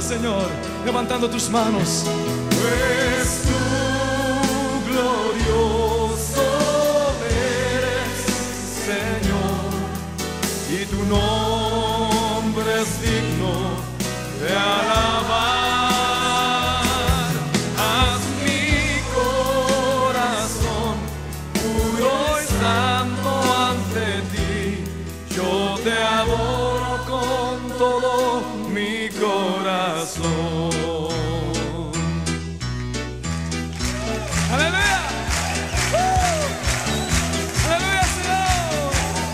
Señor, levantando tus manos. Pues tú glorioso eres, Señor, y tu nombre es digno de alabar. Haz mi corazón puro y santo ante ti. Yo te adoro con todo mi corazón. ¡Aleluya! ¡Aleluya, Señor!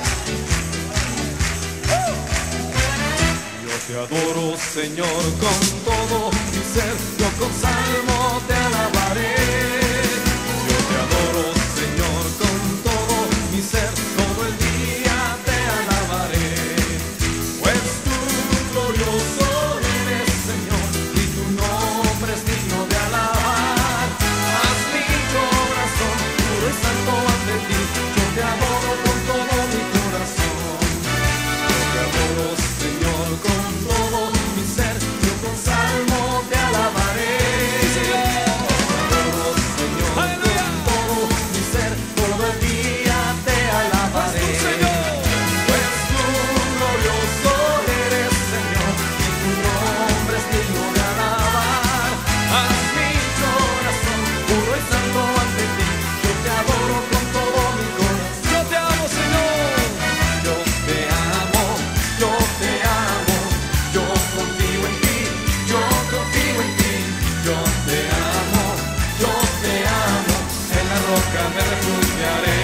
Yo te adoro, Señor, con todo mi ser. Yo con salmo te alabaré. Yo te adoro, Señor, con todo mi ser. Todo el día te alabaré. Pues tú glorioso eres, Señor, y tu nombre es digno de alabar. Haz mi corazón puro y santo ante ti. Yo te adoro con todo mi corazón. Yo te adoro, Señor, con todo mi ser. Yo con salmo te alabaré. Yo te adoro, Señor, con todo mi ser. Todo el día te alabaré. Pues tú glorioso eres, Señor, y tu nombre es digno de alabar. Haz mi corazón puro y santo ante ti. Yo te adoro con todo mi corazón. Yo te amo, Señor. Yo te amo, yo te amo. Yo confío en ti, yo confío en ti. Yo te amo, yo te amo. En la roca me refugiaré.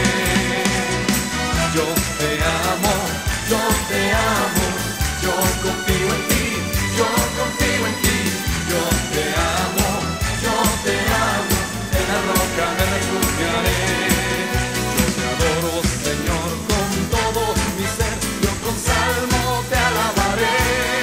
Yo te amo, yo te amo. Yo confío en ti, yo confío en ti. Yo te amo, yo te amo. En la roca me refugiaré. Yo te adoro, Señor, con todo mi ser. Yo con salmo te alabaré.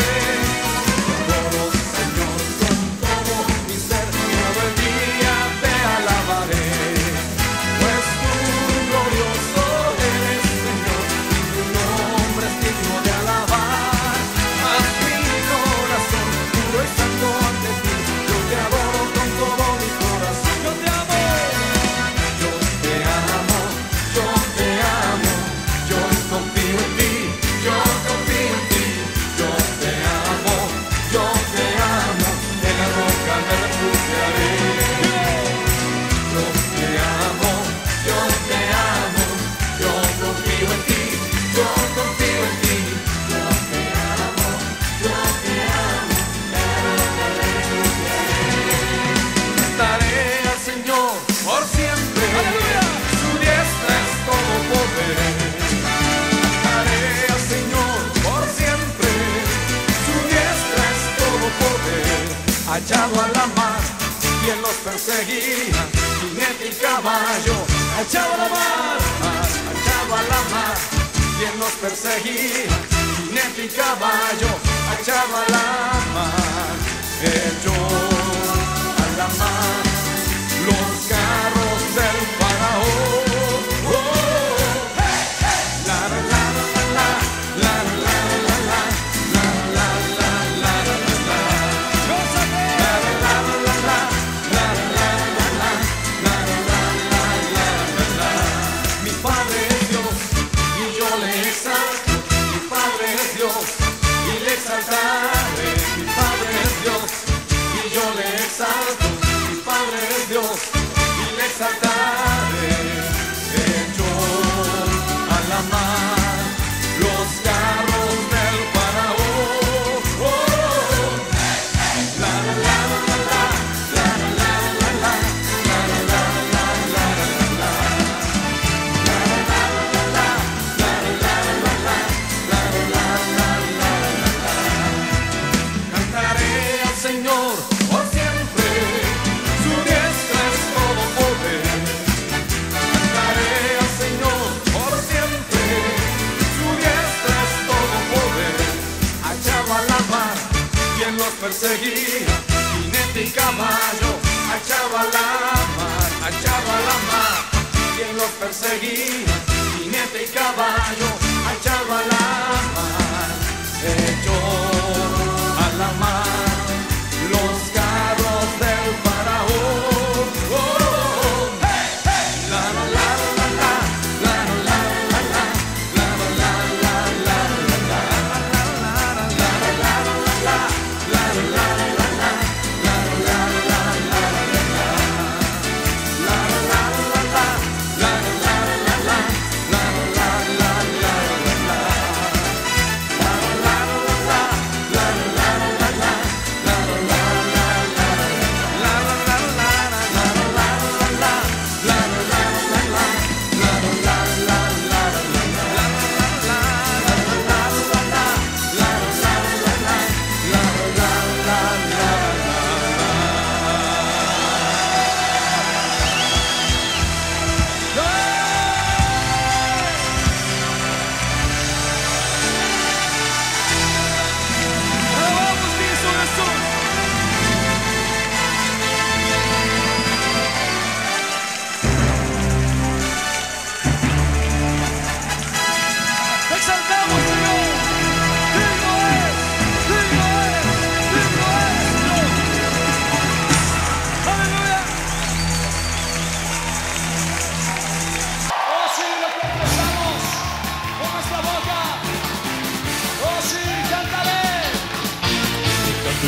Te adoro, Señor, con todo mi ser. Todo el día te alabaré. Pues tú glorioso eres, Señor, y tu nombre es digno de alabar. Haz mi corazón puro y santo ante ti. Yo te adoro con todo mi corazón. Yo te amo. Yo te amo, yo te amo. Yo confío en ti, yo confío en ti. Yo te amo, yo te amo. En la roca me refugiaré. Yo te amo, yo te amo. Yo confío en ti, yo confío en ti. Yo te amo, yo te amo. En la roca me refugiaré. Cantaré al Señor por siempre. ¡Aleluya! Su diestra es todo poder. Cantaré al Señor por siempre. Su diestra es todo poder. Hallado a la mar, quien los perseguía, jinete y caballo. Hallado a la mar, hallado a la mar, quien los perseguía, jinete y caballo. Hallado a la mar, echó a la mar los carros del faraón. Oh, hey, hey. La la la la la la la la la la la la la la la. ¡Gózate! La la la la la la la la la la la la la. Mi Padre es Dios y yo le exalto. Mi Padre es Dios y le exaltaré. Mi Padre es Dios y yo le exalto. Mi Padre es Dios y le exaltaré. Echó a la mar los carros del faraón. Oh, la la la la la la la la la la la la la la. La la la la la la la la la la la la. Cantaré al Señor por siempre. Su diestra es todo poder. Cantaré al Señor por siempre. Su diestra es todo poder. Hallado a la mar, quien los perseguía, jinete y caballo. Hallado a la mar, hallado a la mar, quien los perseguía, jinete y caballo. Hallado a la mar, echó a la mar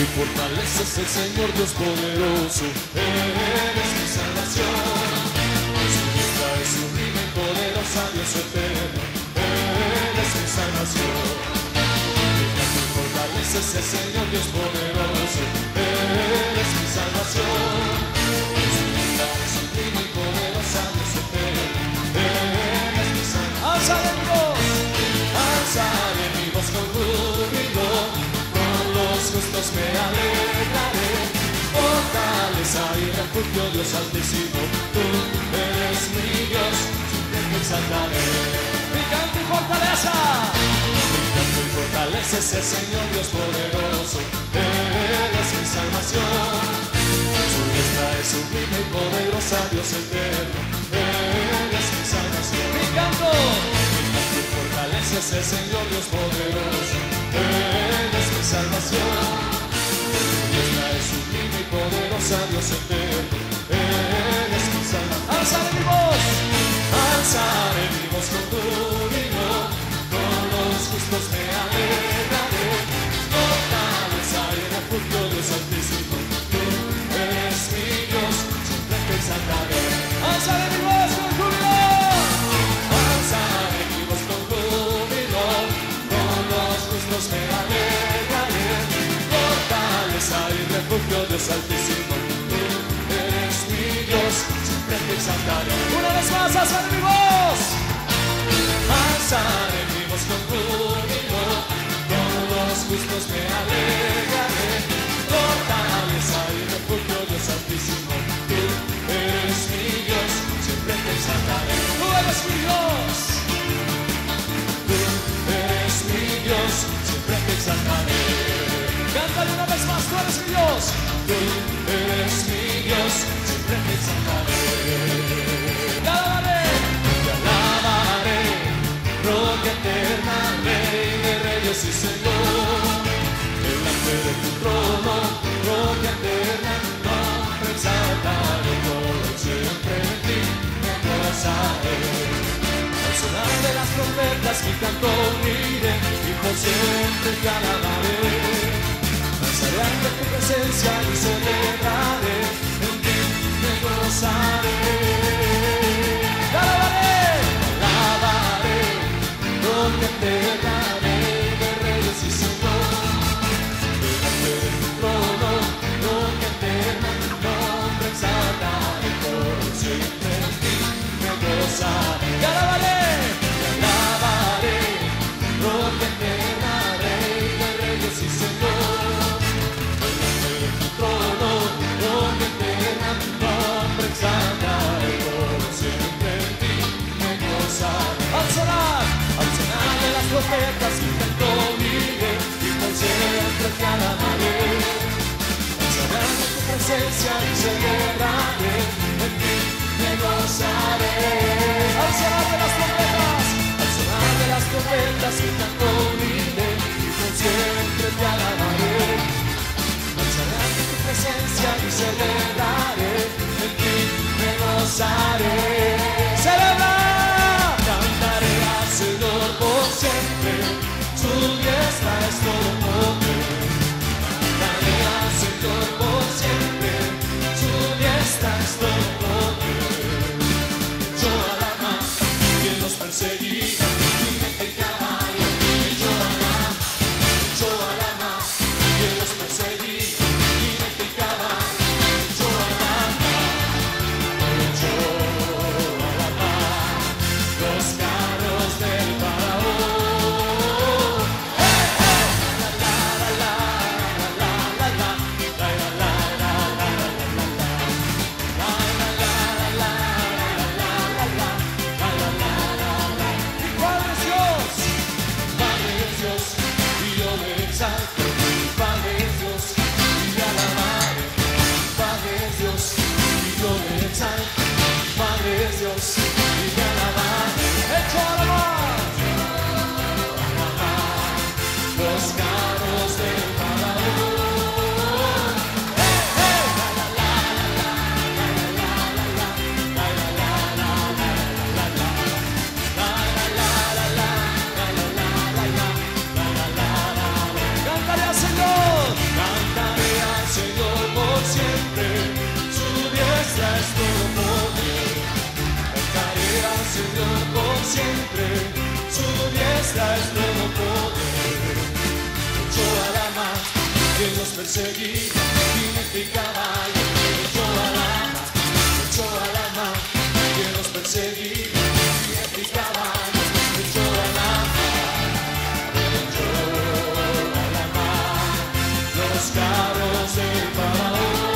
y fortaleces el Señor Dios poderoso. Eres mi salvación. Su diestra es sublime y poderosa, Dios eterno. Eres mi salvación. Y fortaleces el Señor Dios poderoso. Eres mi salvación. Su diestra es sublime y poderosa, Dios eterno. Eres mi salvación. Alzaré mi voz. Alzaré mi voz con júbilo, con los justos me alegraré. Fortaleza y refugio, Dios altísimo, tú eres mi Dios, siempre te exaltaré. Mi canto y fortaleza. Mi canto y fortaleza es el Señor Dios poderoso, eres mi salvación. Su diestra es sublime y poderosa, Dios eterno, eres mi salvación. Mi canto. Fortaleza es el Señor Dios poderoso, eres mi salvación. Tu diestra es sublime y poderosa, Dios eterno, eres mi salvación. Alzaré mi voz. Alzaré mi voz con júbilo, con los justos me alegraré. Fortaleza y refugio, Dios altísimo, tú eres mi Dios, siempre te exaltaré. Alzaré mi voz con júbilo. Alzaré mi voz con júbilo, con los justos me alegraré. Fortaleza y refugio, Dios altísimo, tú eres mi Dios, siempre te exaltaré. Una vez más, alzaré mi voz. Alzaré mi voz con júbilo, con los justos me alegraré. Fortaleza y refugio, Dios altísimo, tú eres mi Dios, siempre te exaltaré. Tú eres mi Dios. Tú eres mi Dios, siempre te exaltaré. Cántale una vez más, tú eres mi Dios. Tú eres mi Dios, siempre te exaltaré. Te alabaré. Te alabaré, roca eterna, Rey de reyes y Señor. Delante de tu trono, roca eterna, nombre exaltado, por siempre en ti me gozaré. Al sonar de las trompetas mi canto uniré, y por siempre te alabaré. Danzaré ante tu presencia y celebraré, en ti me gozaré. Te alabaré. Te alabaré, roca eterna, Rey de reyes y Señor. Delante de tu trono, roca eterna, nombre exaltado, por siempre en ti me gozaré. Te alabaré. Te alabaré, roca eterna, Rey de reyes y Señor. Delante de tu trono, roca eterna, nombre exaltado, por siempre en ti me gozaré. Al sonar. Al sonar de las trompetas mi canto uniré, y por siempre te alabaré. Danzaré ante tu presencia y celebraré, en ti me gozaré. Al sonar de las trompetas. Al sonar de las trompetas mi canto uniré, y por siempre te alabaré. Danzaré ante tu presencia y celebraré, en ti me gozaré. Celebra. Cantaré al Señor por siempre, su diestra es todo poder. Cantaré al Señor por siempre, su diestra es todo poder. Echó a la mar quien los perseguía, jinete y caballo, echó a la mar quien los perseguía, jinete y caballo, echó a la mar, echó a la mar los carros del faraón. ¡Hey, hey! La la la la la la la la la la la Mi Padre es Dios. Padre es Dios y yo le exalto. Padre es Dios y le alabaré. Padre es Dios y yo le exalto. Padre es Dios y le alabaré. Hecho a la mar. Los carros del faraón. Cántale al Señor. Cantaré siempre, su diestra es todo poder. Echó a la mar, quien nos perseguía, jinete y caballo. Echó a la mar, quien nos perseguía, jinete y caballo. Echó a la mar, los carros del faraón.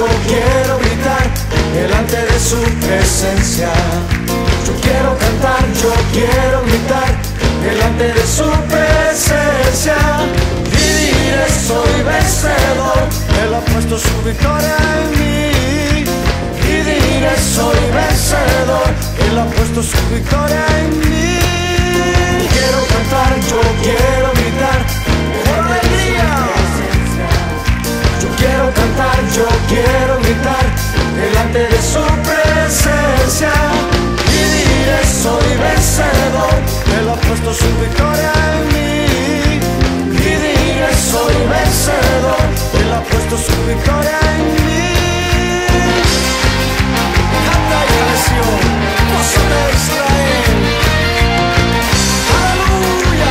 quiero gritar delante de su presencia. Yo quiero cantar, yo quiero gritar delante de su presencia. Y diré, soy vencedor, Él ha puesto su victoria en mí. Y diré, soy vencedor, Él ha puesto su victoria en mí. Quiero cantar, yo quiero gritar por alegría. Yo quiero cantar, yo quiero gritar delante de su presencia. Y diré, soy vencedor, Él ha puesto su victoria en mí. Y diré, soy vencedor, Él ha puesto su victoria en mí. Canta iglesia, gozo de Israel. Aleluya.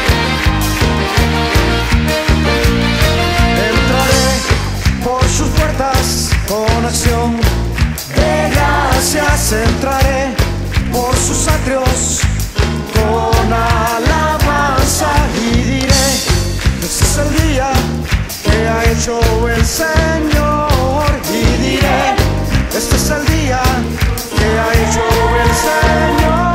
Entraré por sus puertas con acción de gracias, entraré por sus atrios con alabanza y diré, este es el día que ha hecho el Señor. Y diré, este es el día que ha hecho el Señor.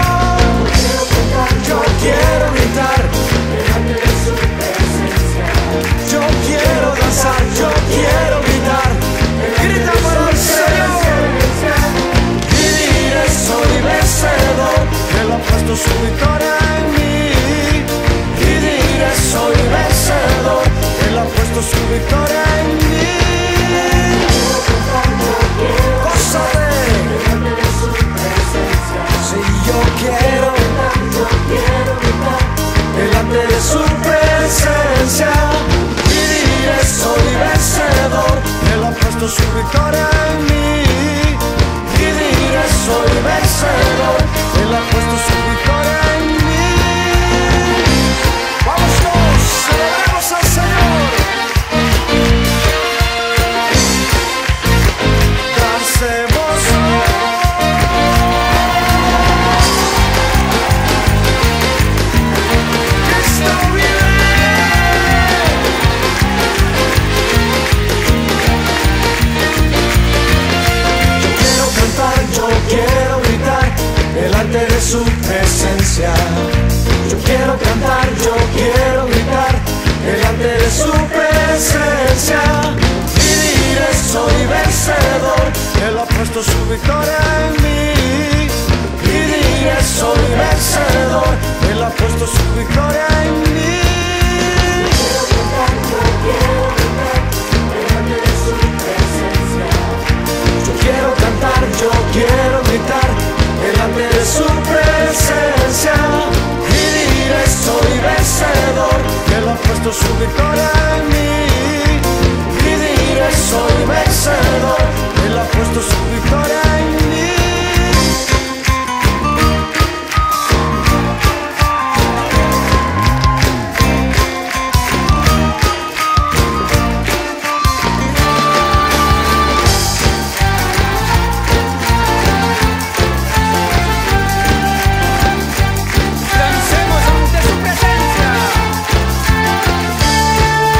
Yo quiero gritar delante de su presencia. Yo quiero danzar, yo quiero gritar. Grita para el Señor. Y diré, soy vencedor, Él ha puesto su victoria en mí. Y diré, soy vencedor, Él ha puesto su victoria en mí. Gózate delante de su presencia. Si yo quiero gritar delante de su presencia. Y diré, soy vencedor, Él ha puesto su victoria en mí. Y diré, soy vencedor, Él ha puesto su victoria en mí. Vamos todos, celebremos al Señor. Dancemos Cristo vive. Yo quiero cantar, yo quiero gritar delante de su presencia. Yo quiero cantar, yo quiero gritar delante de su presencia. Y diré, soy vencedor, Él ha puesto su victoria en mí. Y diré, soy vencedor, Él ha puesto su victoria en mí. Quiero cantar, yo quiero gritar delante de su presencia. Yo quiero cantar, yo quiero gritar delante de su presencia. Y diré, soy vencedor, Él ha puesto su victoria en mí. Y diré, soy vencedor, Él ha puesto su victoria en mí. Dancemos ante su presencia.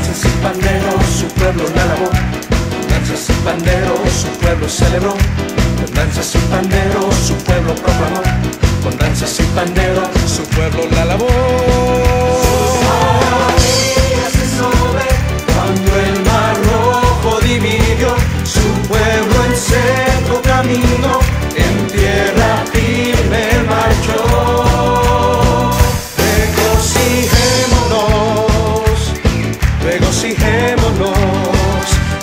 danzas y panderos su pueblo la alabó, con danzas y panderos su pueblo celebró, con danzas y panderos su pueblo proclamó, con danzas y panderos su pueblo la alabó. Cuando el mar rojo dividió su pueblo en seco camino, en tierra firme marchó. Regocijémonos,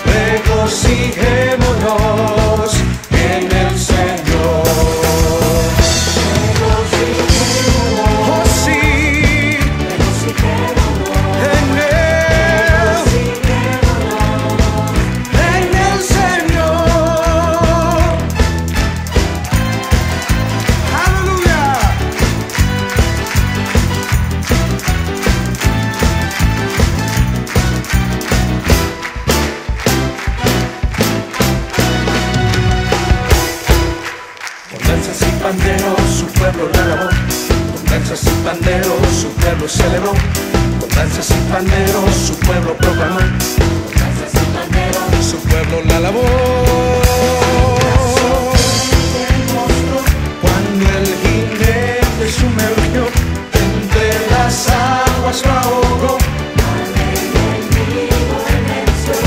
regocijémonos en el Señor. Oh sí, en el Señor. Aleluya. Con danzas y panderos su pueblo la alabó, con danzas y panderos su pueblo celebró, con danzas y panderos su pueblo proclamó, con danzas y panderos su pueblo la alabó. Cuando el jinete sumergió entre las aguas lo ahogó, al enemigo venció.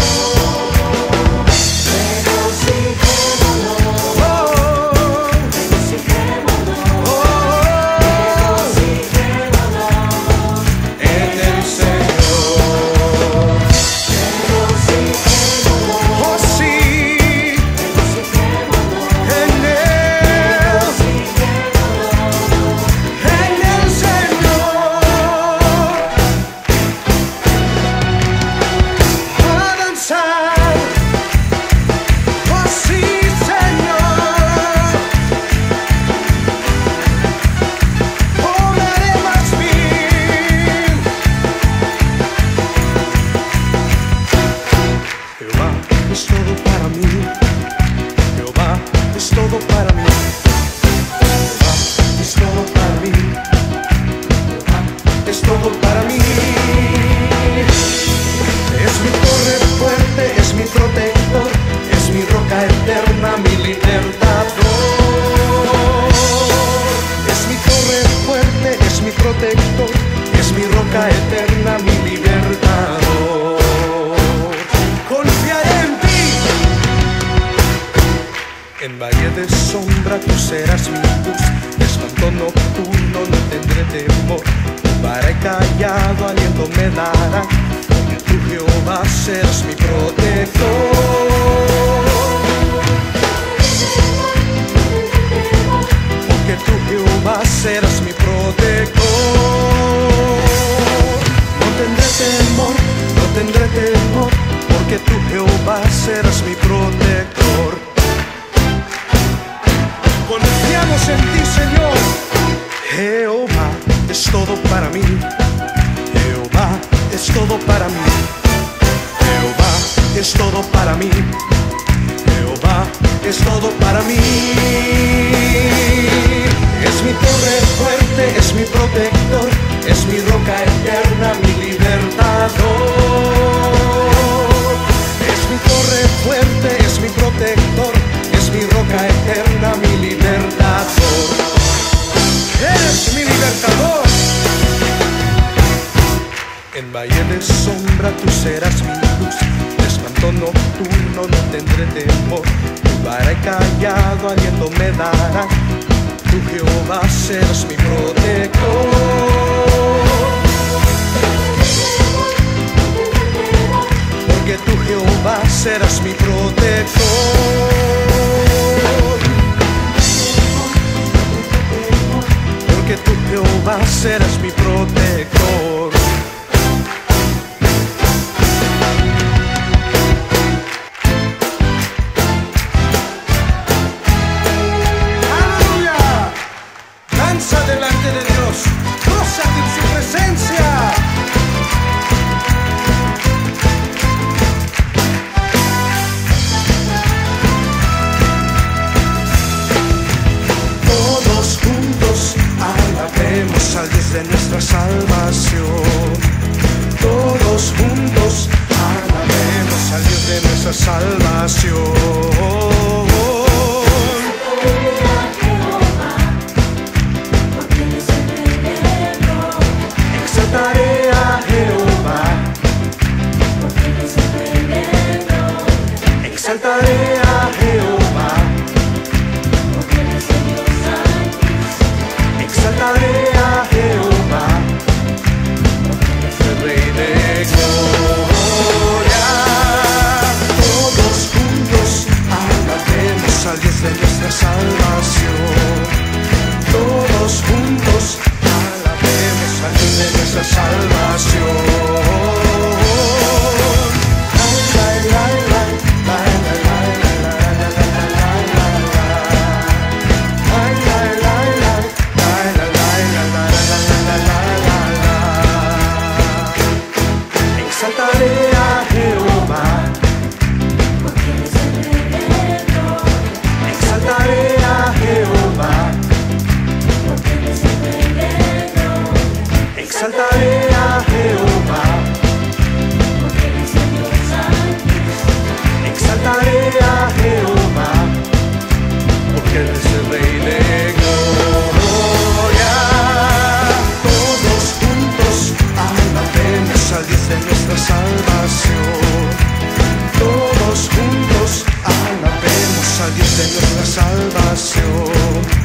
Es todo para mí. Es mi torre fuerte, es mi protector, es mi roca eterna, mi libertador. Es mi torre fuerte, es mi protector, es mi roca eterna, mi libertador. Confiaré en ti. En valle de sombra tú serás mi luz, espanto nocturno no tendré temor. Para callado aliento me dará, porque tú Jehová serás mi protector. Porque tú Jehová serás mi protector. No tendré temor, no tendré temor, porque tú Jehová serás mi protector. Confiamos en ti, Señor. Jehová es todo para mí, Jehová es todo para mí, Jehová es todo para mí, Jehová es todo para mí. Es mi torre fuerte, es mi protector, es mi roca eterna, mi libertador. Es mi torre fuerte, es mi protector, es mi roca eterna, mi libertador. Eres mi libertador. En valle de sombra tú serás mi luz, de espanto nocturno no tendré temor. Tu vara y callado aliento me dará, tú Jehová serás mi protector. Porque tú Jehová serás mi protector. Porque tú Jehová serás mi protector. Aleluya. Danza delante de Dios, gózate en su presencia. Al Dios de nuestra salvación. salvación. Exaltaré a Jehová, exaltaré a Jehová, exaltaré a Jehová, el Rey de gloria. Todos juntos alabemos al Dios de nuestra salvación. Todos juntos alabemos al Dios de nuestra salvación. Exaltaré a Jehová, exaltaré a Jehová, exaltaré a Jehová, exaltaré a Jehová, porque Él es el Rey de gloria. Todos juntos alabemos al Dios de nuestra salvación. Todos juntos alabemos al Dios de nuestra salvación.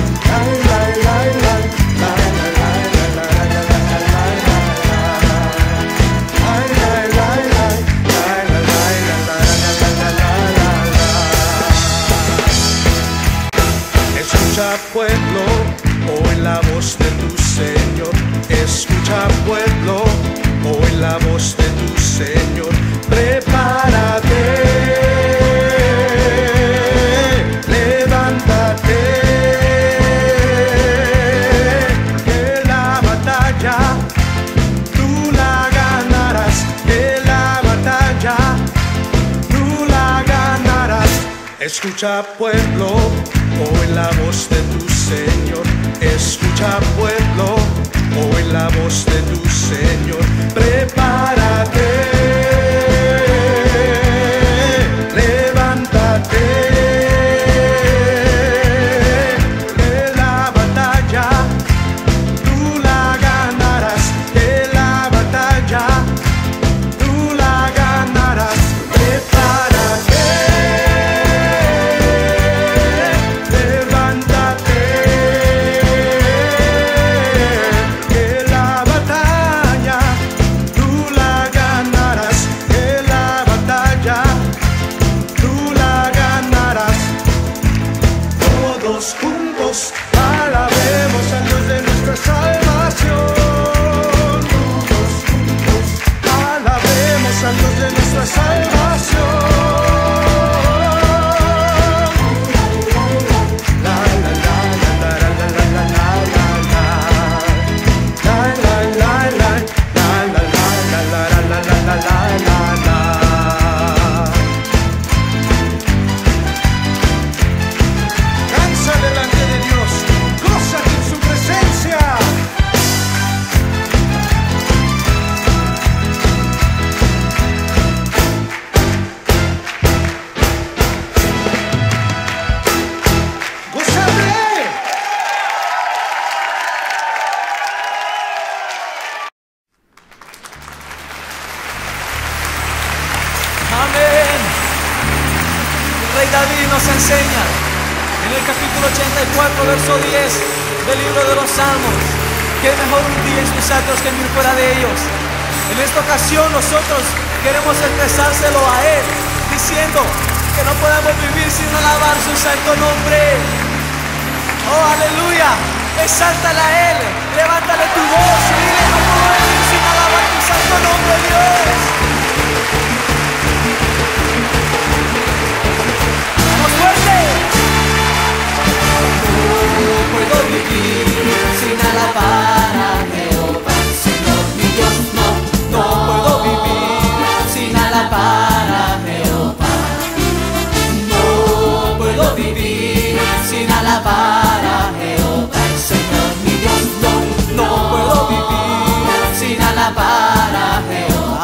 Escucha, pueblo, oye la voz de tu Señor. Escucha, pueblo, oye la voz de tu Señor. Prepárate, levántate, que la batalla tú la ganarás, que la batalla tú la ganarás. Escucha, pueblo, oye la voz de tu Señor. Escucha, pueblo, oye la voz de tu Señor. Prepárate, levántate, que la batalla tú la ganarás, que la batalla tú la ganarás. Prepárate, juntos alabemos al Dios de nuestra salvación. Todos juntos alabemos al Dios de nuestra salvación. La la la la la la la la la la la la la. Delante de Dios, gózate en su presencia. ¡Gózate! Amén. El Rey David nos enseña en el capítulo 84, verso 10 del libro de los Salmos, que es mejor un día en sus atrios que 1000 fuera de ellos. En esta ocasión nosotros queremos expresárselo a Él, diciendo que no podemos vivir sin alabar su santo nombre. Oh, aleluya. Exáltala a Él, levántale tu voz y dile: no puedo vivir sin alabar tu santo nombre, Dios. ¡Vamos fuerte! No puedo vivir sin alabar a Jehová, Señor mi Dios. No puedo vivir sin alabar a Jehová. No puedo vivir sin alabar a Jehová, Señor mi Dios. No puedo vivir sin alabar a Jehová.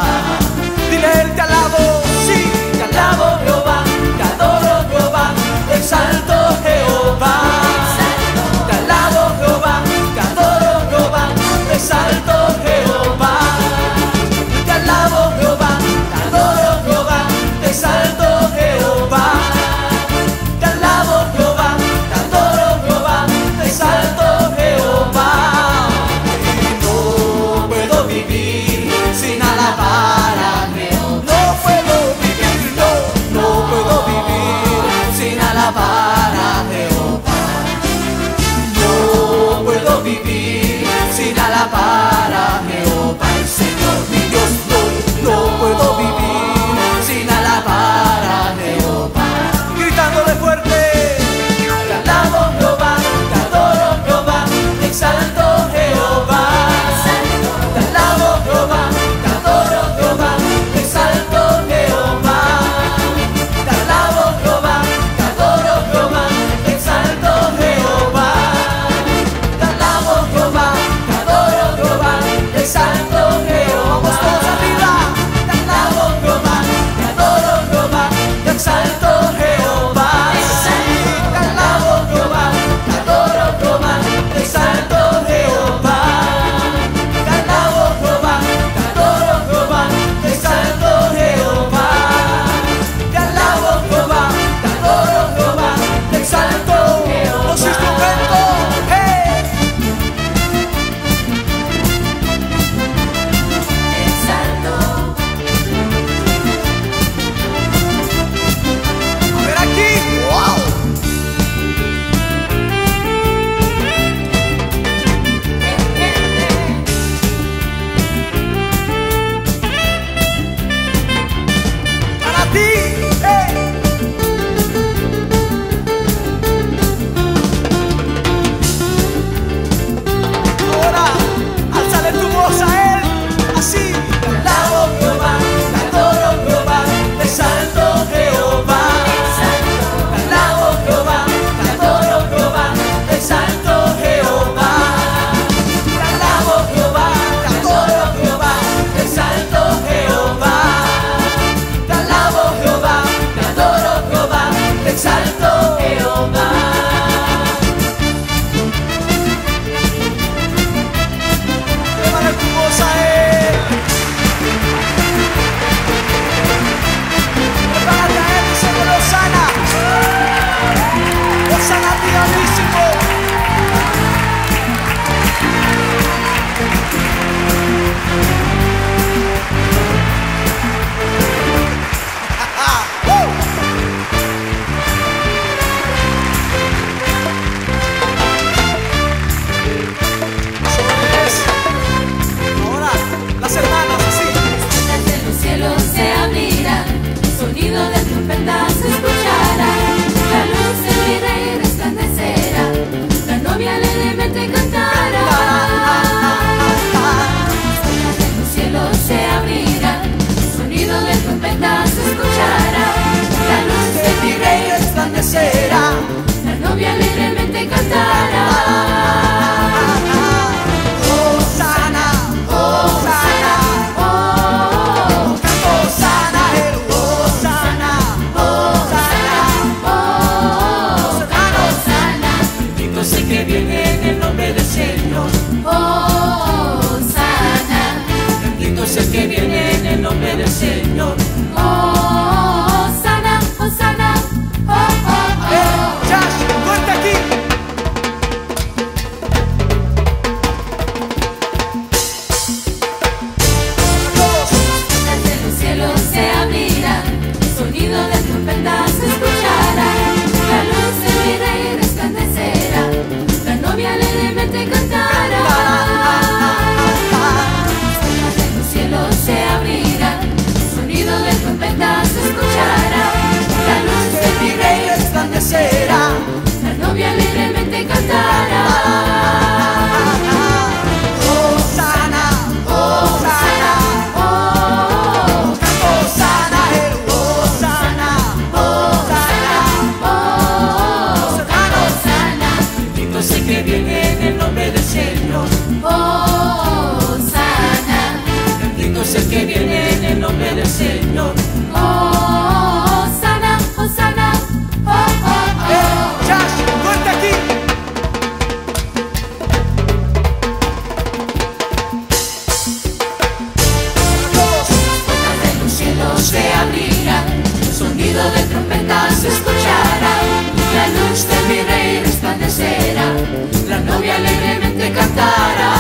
se abrirá, sonido de trompetas se escuchará, la luz de mi rey resplandecerá, la novia alegremente cantará.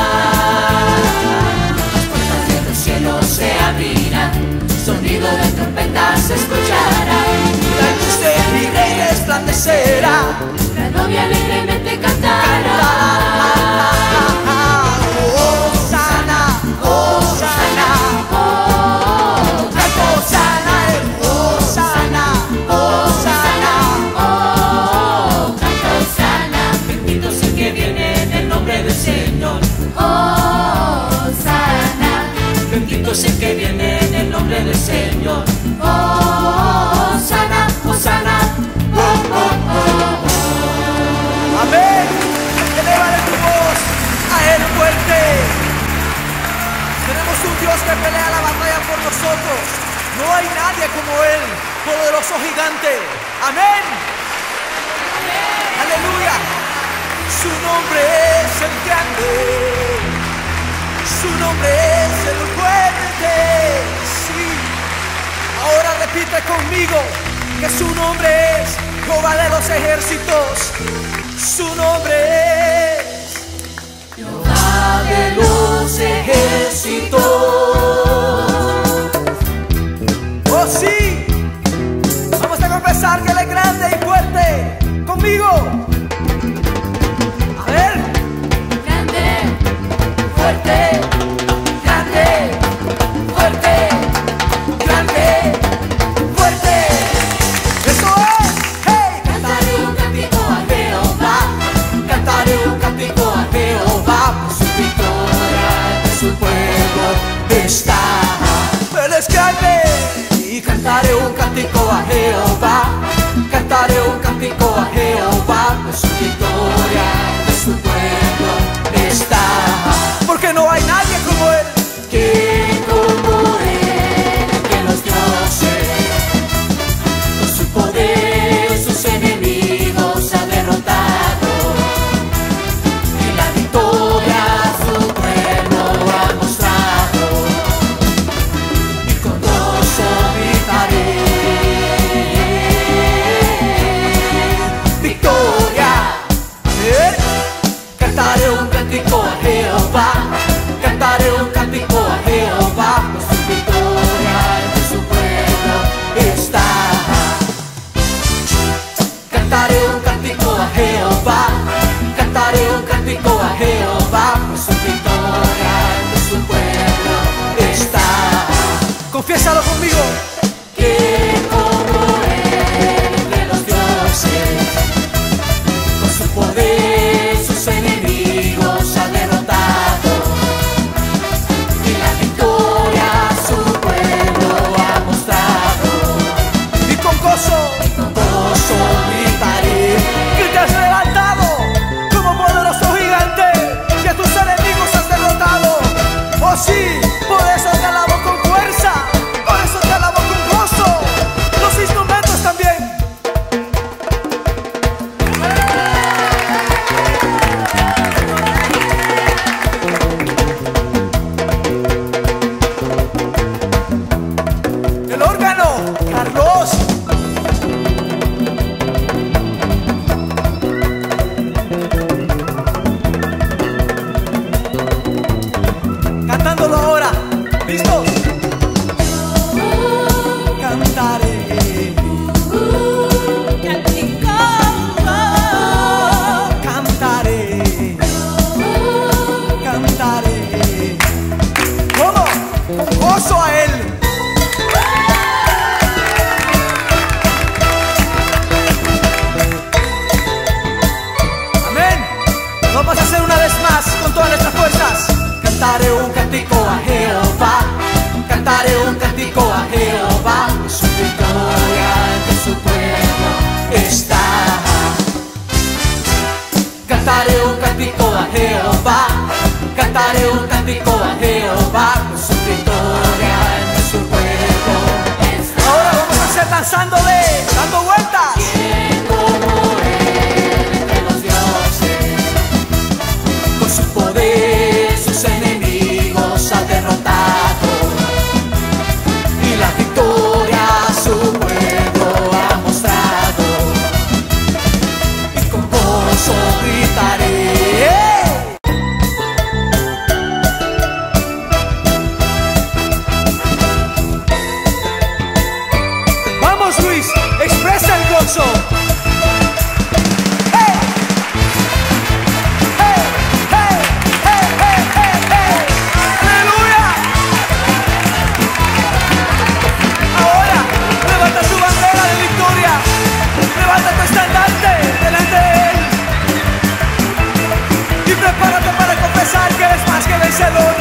Las puertas de los cielos se abrirán, sonido de trompetas se escuchará, la luz de mi rey resplandecerá, la novia alegremente cantará. Bendito es el que viene en el nombre del Señor. Oh, sana, oh, sana. Oh, oh, oh, oh. Amén. Eleva tu voz a Él fuerte. Tenemos un Dios que pelea la batalla por nosotros. No hay nadie como Él, poderoso gigante. Amén. Aleluya. Su nombre es el grande. Su nombre es el fuerte, sí. Ahora repite conmigo que su nombre es Jehová de los ejércitos. Su nombre es Jehová de los ejércitos. Oh sí. Vamos a confesar que Él es grande y fuerte. Conmigo. A ver. Grande, fuerte. Grande, fuerte. Grande, fuerte. Eso es. Hey. Cantaré un cántico a Jehová. Cantaré un cántico a Jehová. Por su victoria de su pueblo está. Él es grande. Y cantaré un cántico a Jehová. Cantaré un cántico a Jehová. Por su victoria de su pueblo está. Porque no hay nadie como Él. Que como Él, que los dioses, con su poder sus enemigos ha derrotado, y la victoria a su pueblo ha mostrado, y con gozo gritaré, victoria. Cantaré un cántico a Jehová. Cantaré un cántico a Jehová, por su victoria entre su pueblo está. Cantaré un cántico a Jehová. Cantaré un cántico a Jehová, por su victoria entre su pueblo está. Confiésalo conmigo. Que como Él entre los dioses, con su poder sus enemigos ha derrotado. Con gozo gritaré. Que te has levantado como poderoso gigante, que a tus enemigos has derrotado. Oh sí, por eso te alabo con fuerza, por eso te alabo con gozo. Los instrumentos también. El órgano, Carlos. Cantándolo ahora. ¿Listos? Cantaré. Cantaré. Cantaré. ¿Cómo? Con gozo a Él. Amén. Vamos a hacer una vez más con todas nuestras fuerzas. Cantaré un cántico a Jehová. Cantaré un cántico a Jehová. Su victoria entre su pueblo está. Cantaré un cántico a Jehová. Cantaré un cántico a Jehová. Su victoria entre su pueblo está. Ahora vamos a hacer danzándole, dando vueltas. ¿Quién como Él entre los dioses? Con su poder sus enemigos ha derrotado, y la victoria gozo. ¡Hey! ¡Hey! ¡Hey! ¡Hey! ¡Hey! ¡Hey! ¡Hey! ¡Aleluya! Ahora levanta tu bandera de victoria, levanta tu estandarte delante de Él y prepárate para confesar que eres más que vencedor.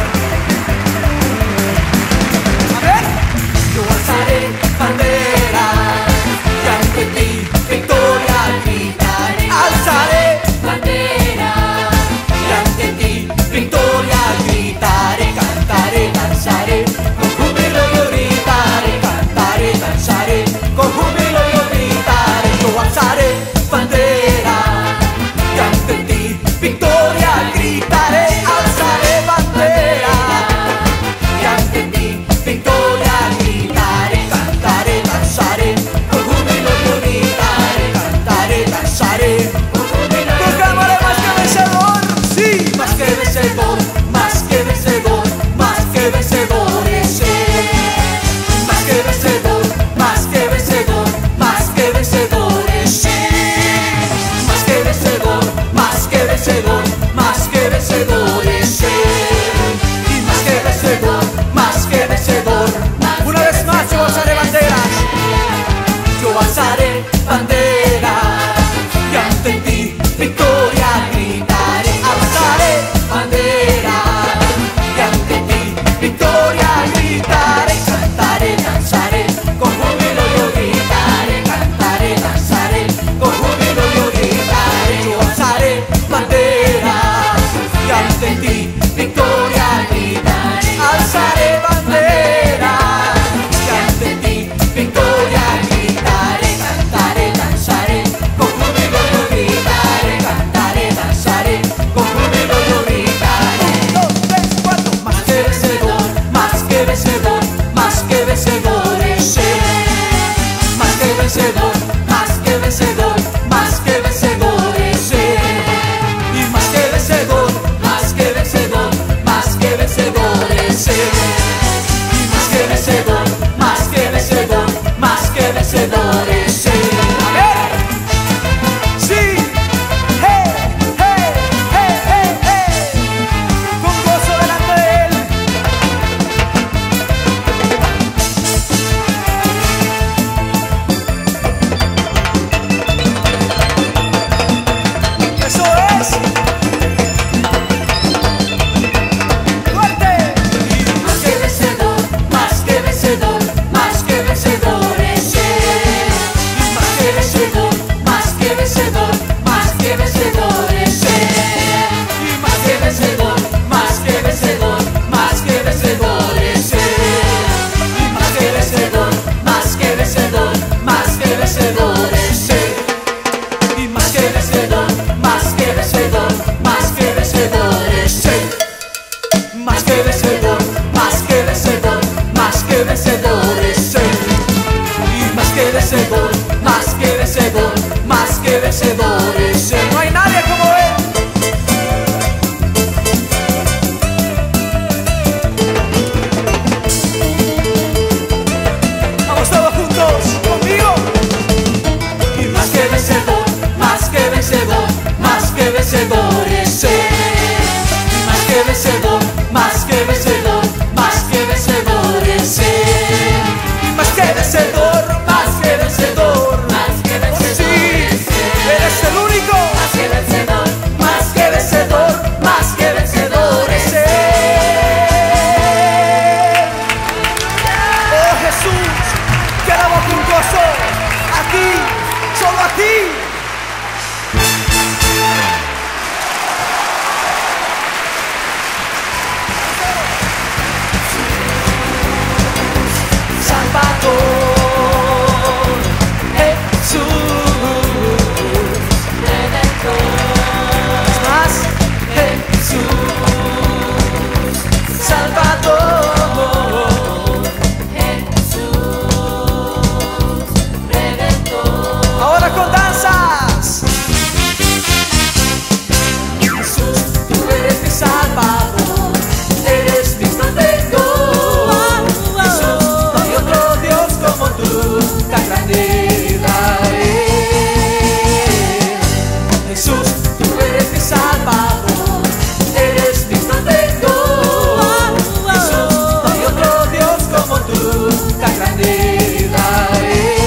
Yo alzaré bandera y ante ti victoria gritaré. Alzaré Bandera y ante ti victoria gritaré. Cantaré, danzaré, con júbilo yo gritaré. Cantaré, danzaré, con júbilo yo gritaré. yo alzaré Bandera y ante ti victoria gritaré. alzaré bandera Y ante ti victoria gritaré. Cantaré, danzaré, con júbilo yo gritaré. Cantaré, danzaré, con júbilo yo proclamaré más que vencedor. Sí, más que vencedor, más que vencedor, más que vencedor es Él. Más que vencedor, más que vencedor, más que vencedor es Él. Más que vencedor, más que vencedor, más que vencedor es Él. Y más que vencedor, más que vencedor. una vez más yo alzaré banderas. Yo alzaré bandera y ante ti victoria gritaré. Alzaré bandera y ante ti victoria gritaré. Cantaré, danzaré, con júbilo yo gritaré. Cantaré, danzaré, con júbilo yo gritaré. Yo alzaré bandera y ante ti victoria gritaré. Alzaré bandera Y ante ti victoria gritaré. Cantaré, danzaré, con júbilo yo gritaré. Cantaré, danzaré, con júbilo yo gritaré. 1, 2, 3, 4. Más que vencedor, más que vencedor, más que vencedor es Él. Más que vencedor, más que vencedor, más que vencedor es Él. Y más que vencedor, más que vencedor, más que vencedor es Él. Y más que vencedor, más que vencedor, más que vencedor es Él. A ver. Sí. Hey, hey, hey, hey, hey. Con gozo delante de Él. Eso es. Fuerte. Más que vencedor, más que vencedor, más que vencedor es Él. Más que vencedor, más que vencedor, más que vencedor es Él. Y más que vencedor, más que vencedor, más que vencedor es Él. Y más que vencedor, más que vencedor, más que vencedor es Él. Y más que vencedor, más que vencedor, más que vencedor es Él. Más que vencedor, más que vencedor, más que vencedor es Él. Y más que vencedor, más que vencedor, más que vencedor es Él. No hay nadie como Él. Vamos todos juntos conmigo. Y más que vencedor, más que vencedor, más que vencedor es Él. Y más que vencedor, más que vencedor, más que vencedor es Él. Y más que vencedor, más que vencedor. Más que vencedor Sí, es Él. eres el único. Más que vencedor, Más que vencedor, más que vencedor es Él. Oh Jesús, te alabo con gozo. A ti, solo a ti. Salvador, Jesús, Redentor. Más, Jesús, Salvador, Jesús, Redentor. ahora con danza. tan grande Israel.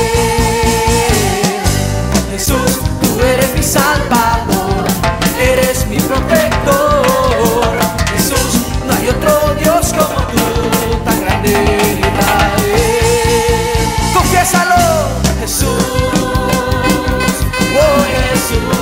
Jesús, tú eres mi Salvador, eres mi protector. Jesús, no hay otro Dios como tú, tan grande Israel. Confiésalo, Jesús, oh Jesús.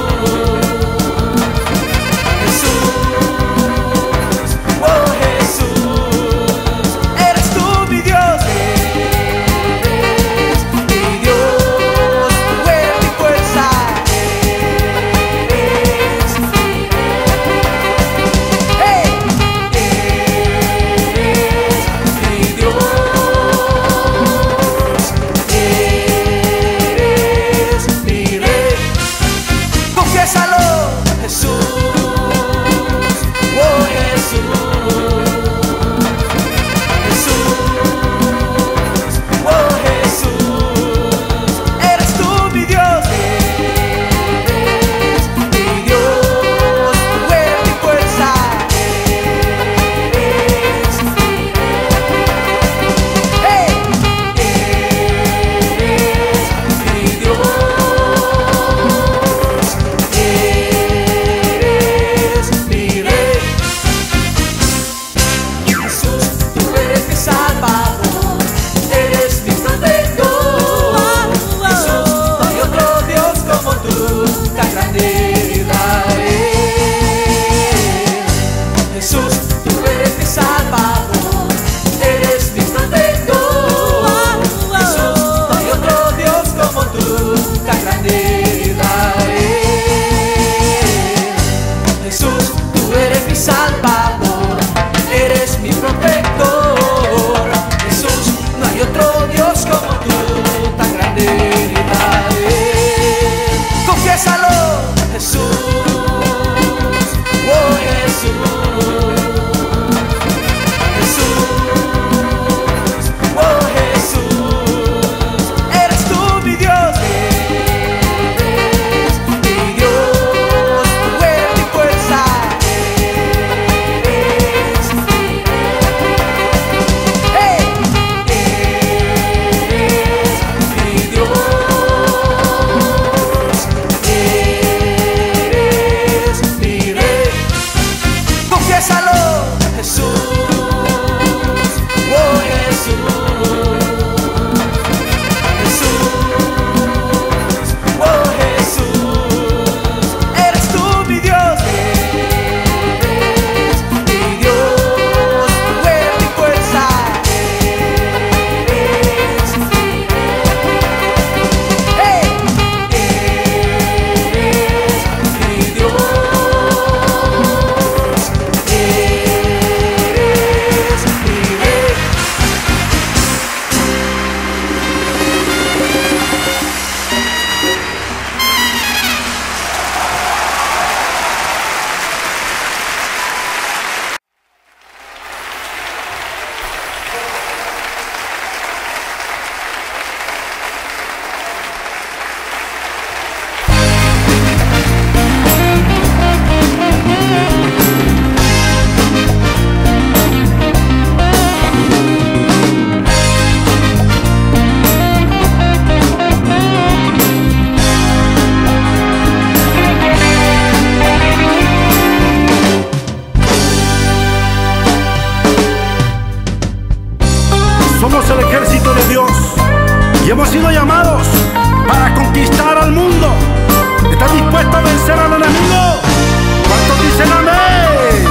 y hemos sido llamados para conquistar al mundo. ¿Estás dispuesto a vencer al enemigo? ¿Cuántos dicen amén?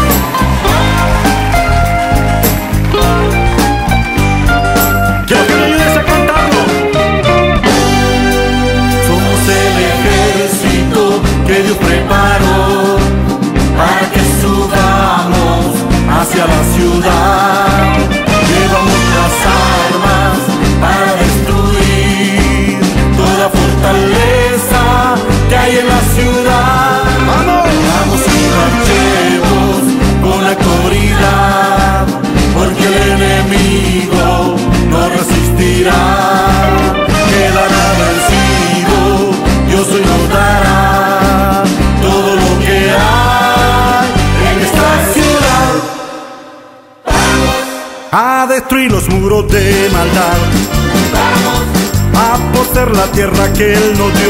Quiero que me ayudes a cantarlo. Somos el ejército que Dios preparó para que subamos hacia la ciudad. Llevamos las armas para destruir toda fortaleza que hay en la ciudad. Vamos y marchemos con la autoridad, porque el enemigo no resistirá. Quedará vencido, Dios hoy nos dará todo lo que hay en esta ciudad. A destruir los muros de maldad, la tierra que Él nos dio.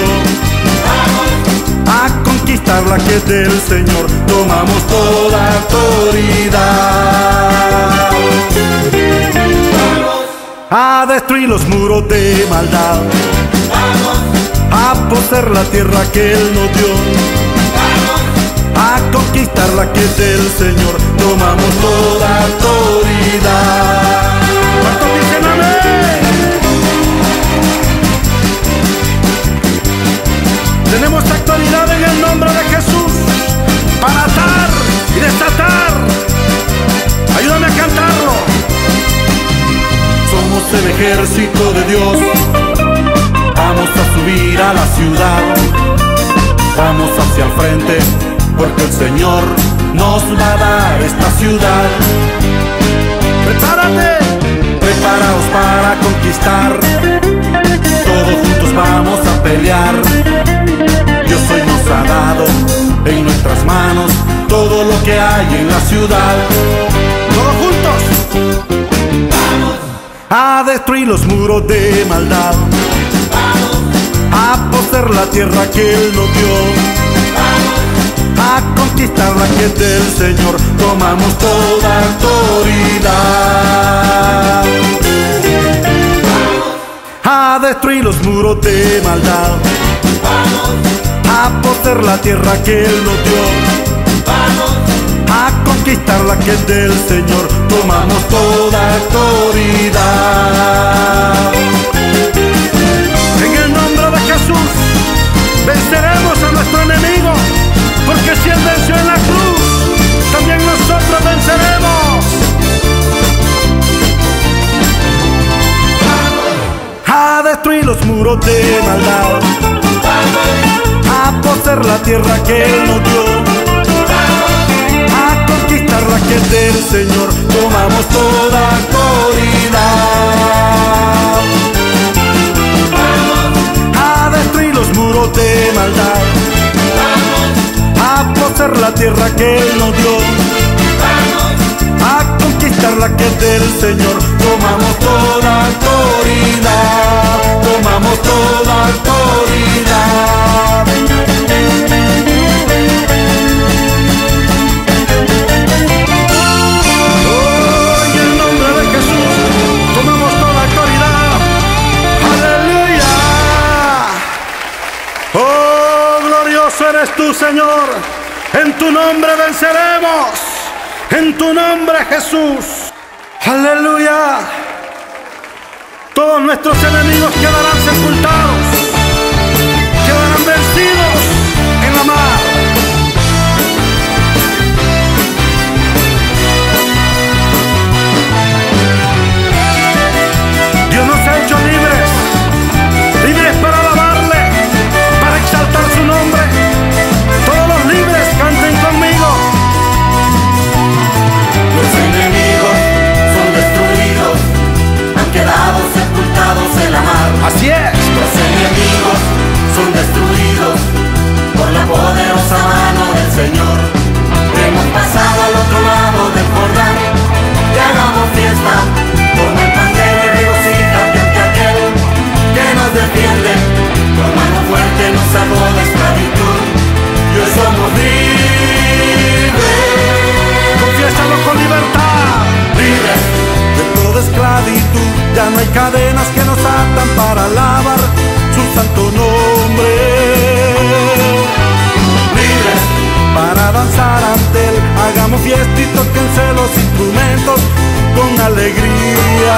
A conquistar la que es del Señor. Tomamos toda autoridad. A destruir los muros de maldad. A poseer la tierra que Él nos dio. A conquistar la que es del Señor. Tomamos toda autoridad. ¿Cuántos dicen amén? Tenemos autoridad en el nombre de Jesús para atar y desatar. Ayúdame a cantarlo. Somos el ejército de Dios. Vamos a subir a la ciudad. Vamos hacia el frente, porque el Señor nos va a dar esta ciudad. Prepárate, preparaos para conquistar. Todos juntos vamos a pelear. Dios hoy nos ha dado en nuestras manos todo lo que hay en la ciudad. Todos juntos vamos a destruir los muros de maldad. Vamos a poseer la tierra que Él nos dio. A conquistar la que es del Señor. Tomamos toda autoridad. A destruir los muros de maldad. A poseer la tierra que Él nos dio. A conquistar la que es del Señor. Tomamos toda autoridad. En el nombre de Jesús venceremos a nuestro enemigo, porque si Él venció en la cruz, también nosotros venceremos. A destruir los muros de maldad. A poseer la tierra que Él nos dio. A conquistar la que es del Señor. Tomamos toda autoridad. A destruir los muros de maldad. A poseer la tierra que Él nos dio. A conquistar la que es del Señor. Tomamos toda autoridad. Tomamos toda autoridad. Oh, en el nombre de Jesús tomamos toda autoridad. Aleluya. Oh, glorioso eres tú, Señor. En tu nombre venceremos. En tu nombre, Jesús. Aleluya. Todos nuestros enemigos quedarán sepultados. Quedarán vencidos en la mar. Dios nos ha hecho libres. Libres para alabarle, para exaltar su nombre. Todos los libres canten conmigo. Los enemigos son destruidos, han quedado sepultados en la mar. Así es. Los enemigos son destruidos por la poderosa mano del Señor. Hemos pasado al otro lado del Jordán y hagamos fiesta. Toma el pandero y regocíjate ante aquel que nos defiende. Con mano fuerte nos sacó de esclavitud y hoy somos libres. Confiésalo con libertad. Libres De toda esclavitud, ya no hay cadenas que nos atan para alabar su santo nombre. libres, Para danzar ante Él, hagamos fiesta y tóquense los instrumentos con alegría.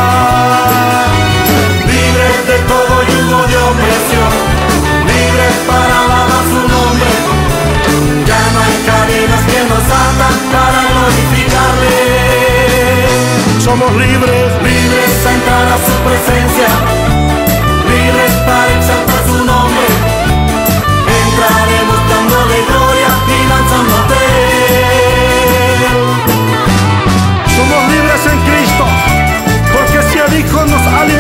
libres de todo yugo de opresión, libres para alabar su nombre. Ya no hay cadenas que nos atan para glorificarle. Somos libres, Libres a entrar a su presencia, libres para exaltar su nombre. Entraremos dándole gloria y danzándote. somos libres en Cristo, porque si el Hijo nos ha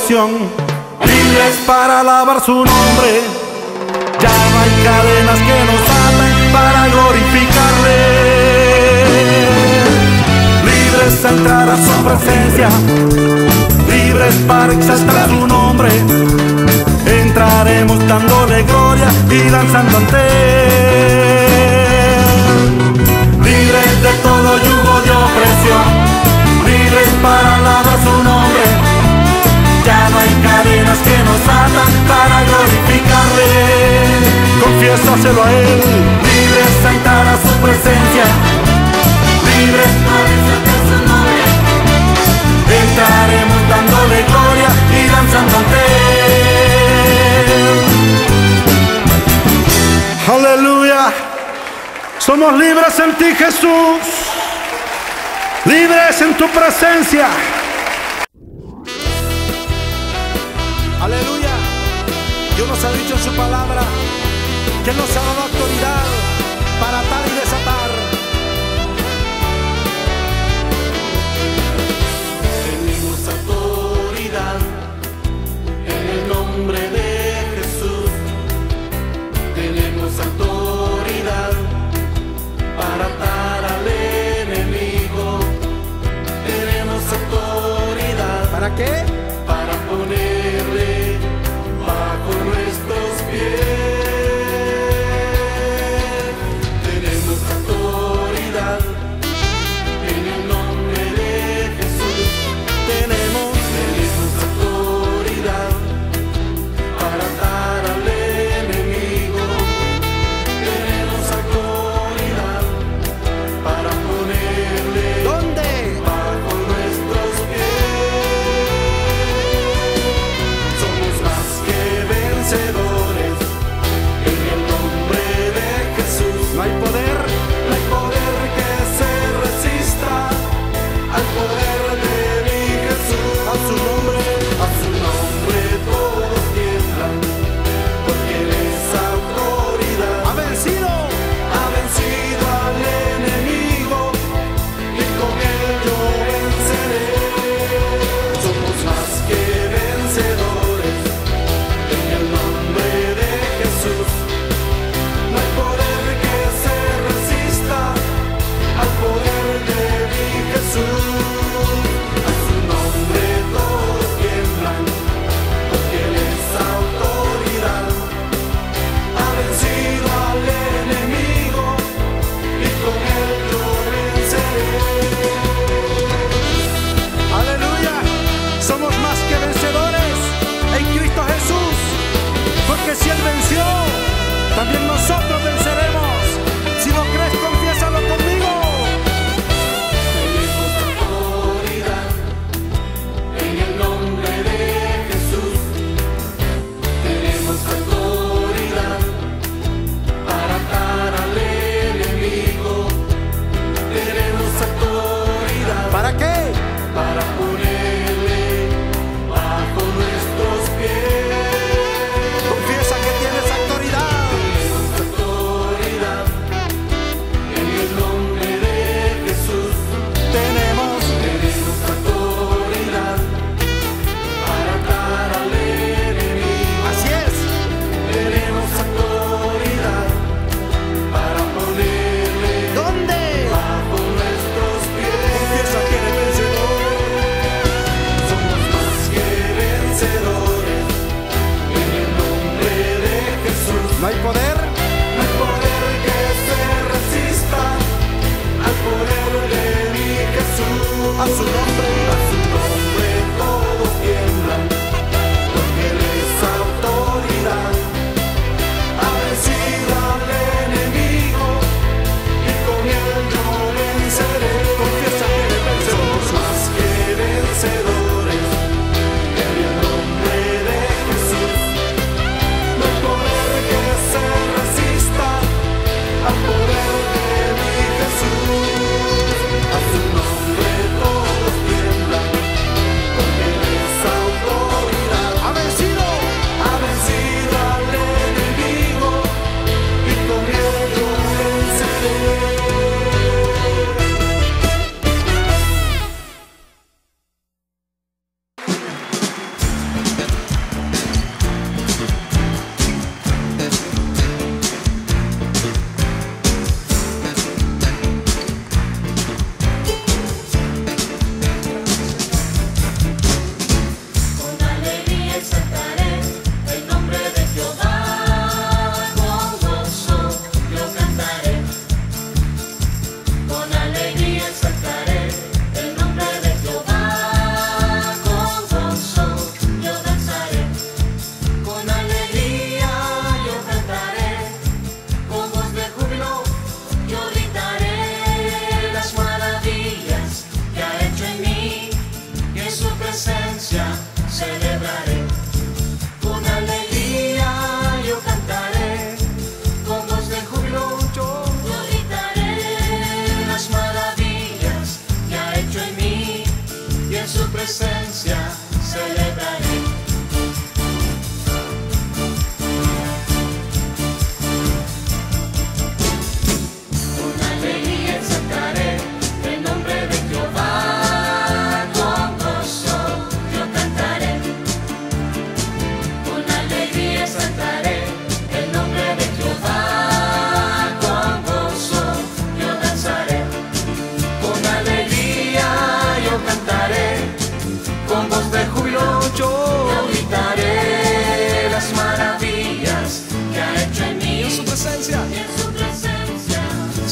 opresión, libres para alabar su nombre. Ya no hay cadenas que nos atan para glorificarle. Libres a entrar a su presencia, libres para exaltar su nombre. Entraremos dándole gloria y danzando ante Él. Libres de todo yugo de opresión, libres para alabar su nombre. Ya no hay cadenas que nos atan para glorificarle. Confiésaselo a Él. Libres a entrar a su presencia, libres para exaltar su nombre. Entraremos dándole gloria y danzando ante Él. Aleluya. Somos libres en ti, Jesús. Libres en tu presencia. Aleluya. Dios nos ha dicho en su palabra que Él nos ha dado autoridad para atar y desatar. Tenemos autoridad en el nombre de Jesús. Tenemos autoridad para atar al enemigo. Tenemos autoridad. ¿Para qué? Para ponerle bajo nuestros pies. Tenemos autoridad en el nombre de Jesús. Tenemos autoridad para atar al enemigo. Tenemos autoridad para ponerle ¿dónde? bajo nuestros pies.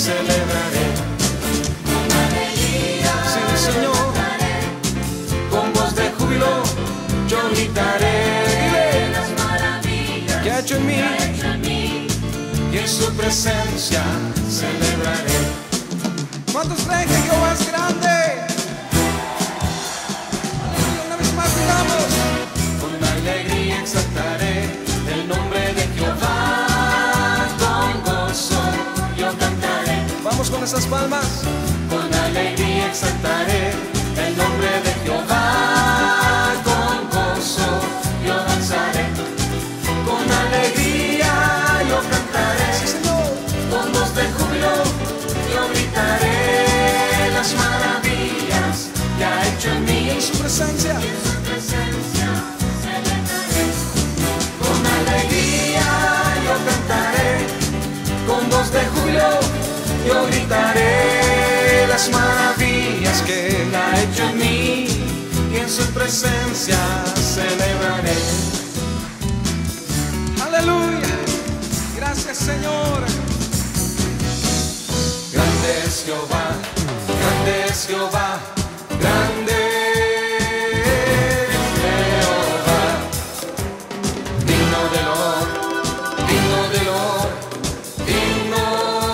celebraré. Con alegría Sí, Señor, cantaré con voz de júbilo yo gritaré. las maravillas ¿Qué ha hecho en mí? que ha hecho en mí. Y en su presencia celebraré. ¿Cuántos creen que Jehová es grande? Aleluya, una vez más digamos. Con alegría exaltaré el nombre de Jehová. Con gozo yo cantaré. Vamos con esas palmas. Con alegría exaltaré El nombre de Jehová. con gozo yo danzaré. Con alegría yo cantaré. Sí, Señor. Con voz de júbilo Yo gritaré las maravillas que ha hecho en mí. En su presencia. en su presencia celebraré. Con alegría yo cantaré, con voz de júbilo yo gritaré las maravillas que ha hecho en mí, y en su presencia celebraré. Aleluya, gracias Señor. Grande es Jehová, grande es Jehová, grande es Jehová. Digno de honor, digno de honor, digno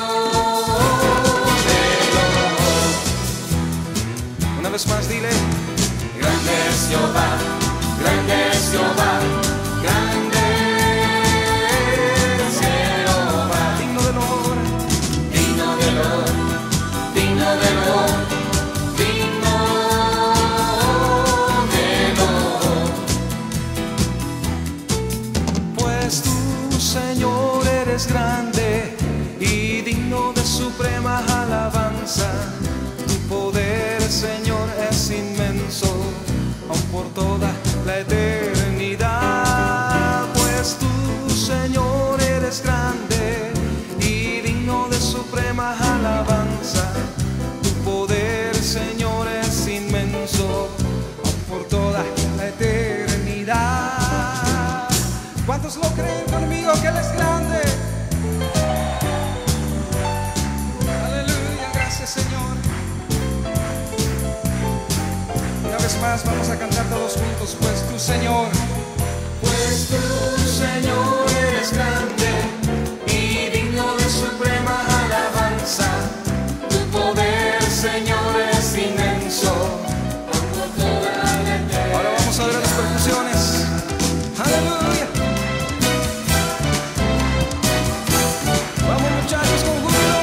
de honor. Una vez más dile, grande es Jehová, grande es Jehová, grande es Jehová. Digno de honor, digno de honor, digno de honor, digno de honor. Pues tú, Señor, eres grande y digno de suprema alabanza. Tu poder, Señor, es inmenso, aun por toda la eternidad. Pues tú, Señor, eres grande y digno de suprema alabanza. Tu poder, Señor, es inmenso, aun por toda la eternidad. ¿Cuántos lo creen conmigo que Él es grande? Aleluya, gracias Señor. Una vez más vamos a cantar todos juntos. Pues tú, Señor, pues tú, Señor, eres grande y digno de suprema alabanza. Tu poder, Señor, es inmenso. Ahora vamos a ver las percusiones. Aleluya. Vamos muchachos con júbilo.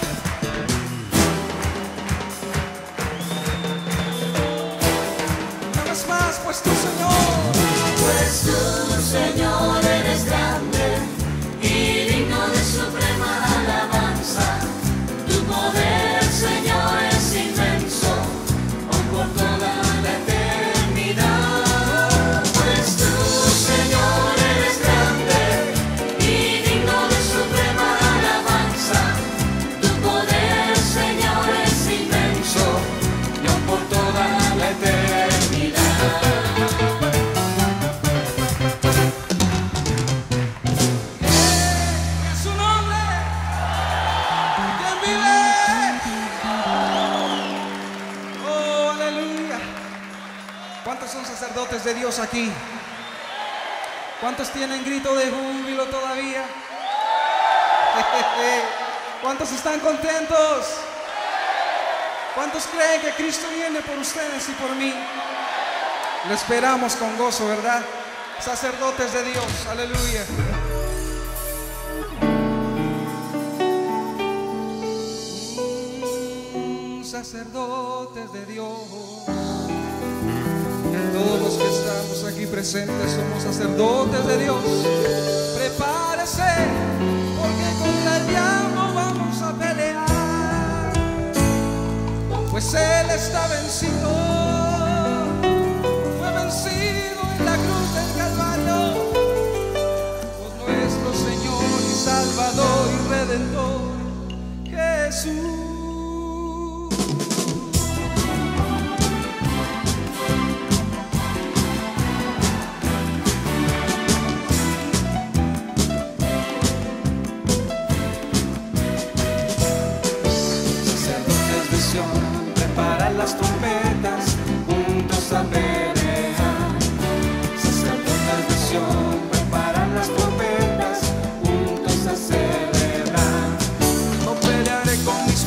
Una vez más, pues tú, Señor. Pues tú, Señor, eres grande y digno de suprema alabanza. Tu poder, Señor, es inmenso, aun por toda la eternidad. Pues tú, Señor, eres grande y digno de suprema alabanza. Tu poder, Señor, es inmenso, Y aún por toda la eternidad. ¡Es su nombre! ¿Quién vive? ¡Oh, aleluya! ¿Cuántos son sacerdotes de Dios aquí? ¿Cuántos tienen grito de júbilo todavía? ¿Cuántos están contentos? ¿Cuántos creen que Cristo viene por ustedes y por mí? Lo esperamos con gozo, ¿verdad? Sacerdotes de Dios, aleluya. Sacerdotes de Dios. Todos los que estamos aquí presentes somos sacerdotes de Dios. Prepárese, porque contra el diablo vamos a pelear. Pues Él está vencido, fue vencido en la cruz del Calvario, por nuestro Señor y Salvador y Redentor, Jesús.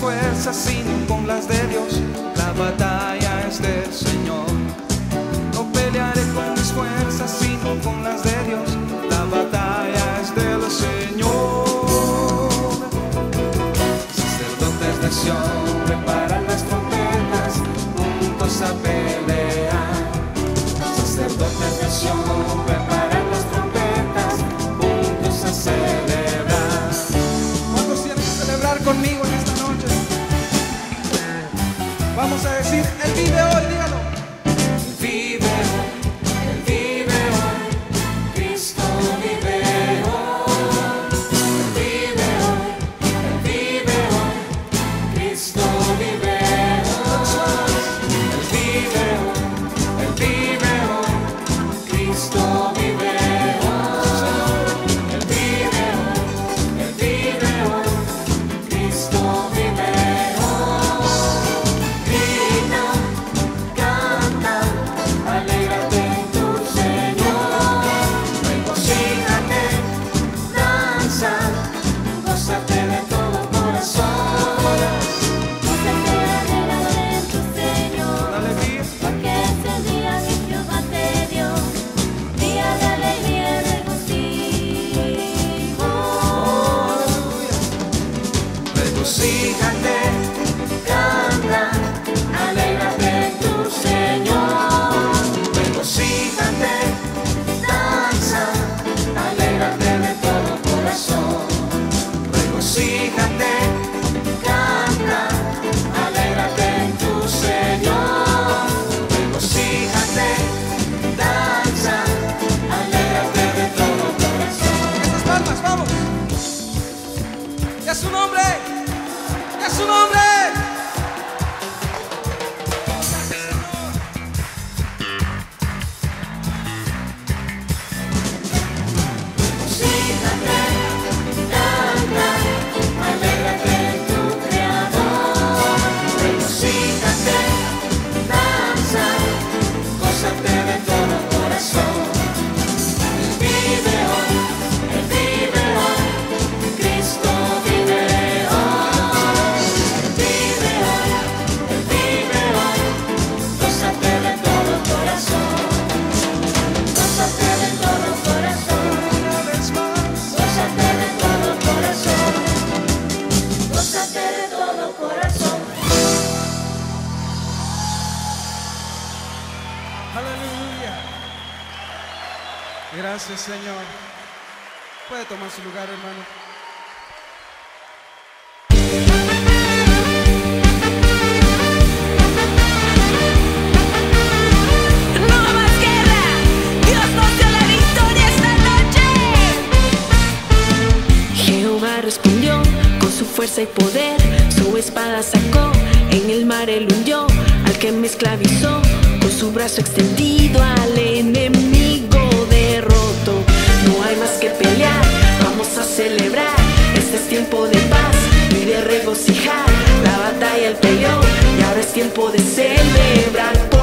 fuerzas, sino con las de Dios. La batalla es del Señor. No pelearé con mis fuerzas, sino con las de Dios. La batalla es del Señor. Sacerdotes de Sión preparan las trompetas, juntos a pelear. Sacerdotes de Sión preparan las trompetas, juntos a celebrar. ¿Cuántos tienen que celebrar conmigo en esta noche? Vamos a decir, Él vive hoy, dígalo. Él vive hoy, Él vive hoy, Cristo vive hoy. Él vive hoy, Él vive hoy, Cristo vive hoy. Él vive hoy, Él vive hoy, Cristo vive hoy. Él vive hoy, Él vive hoy, Cristo vive hoy. Grita, canta, alégrate en tu Señor. Regocíjate, danza, gózate de todo corazón. Gózate, alégrate en tu Señor, Dale vida. porque es el día que Jehová te dio, día de alegría y regocijo. Regocíjate, canta, alégrate en tu Señor. Regocíjate, danza, alégrate de todo corazón. Regocíjate, canta, alégrate en tu Señor. Regocíjate, danza, alégrate de todo corazón. Estas palmas, vamos. ¡Y a su nombre! ¡Y a su nombre! Regocíjate, canta, alégrate en tu Creador. Regocíjate, danza, gózate de todo corazón. Él vive hoy, Él vive hoy, Cristo vive hoy. Él vive hoy, Él vive hoy, gózate de todo corazón. Gózate de todo corazón. Una vez más. Gózate de todo corazón. Gózate de todo corazón. Aleluya. Gracias, Señor. Puede tomar su lugar, hermano. No más guerra, Dios nos dio la victoria esta noche. Jehová respondió con su fuerza y poder, su espada sacó, en el mar él hundió al que me esclavizó, con su brazo extendido al enemigo derrotó. No hay más que pelear, vamos a celebrar, este es tiempo de paz y de regocijar. La batalla él peleó y ahora es tiempo de celebrar.